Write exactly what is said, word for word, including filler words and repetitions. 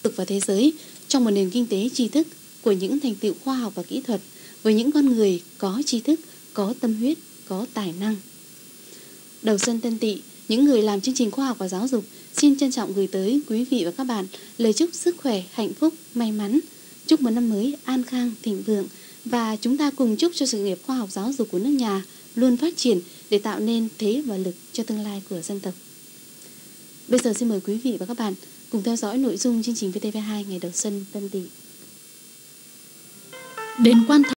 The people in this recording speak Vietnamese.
vực và thế giới trong một nền kinh tế tri thức của những thành tựu khoa học và kỹ thuật với những con người có tri thức, có tâm huyết, có tài năng. Đầu xuân Tân Tỵ, những người làm chương trình khoa học và giáo dục xin trân trọng gửi tới quý vị và các bạn lời chúc sức khỏe, hạnh phúc, may mắn, chúc một năm mới an khang, thịnh vượng và chúng ta cùng chúc cho sự nghiệp khoa học giáo dục của nước nhà luôn phát triển để tạo nên thế và lực cho tương lai của dân tộc. Bây giờ xin mời quý vị và các bạn cùng theo dõi nội dung chương trình vê tê vê hai ngày đầu xuân Tân Tỵ. Đến quan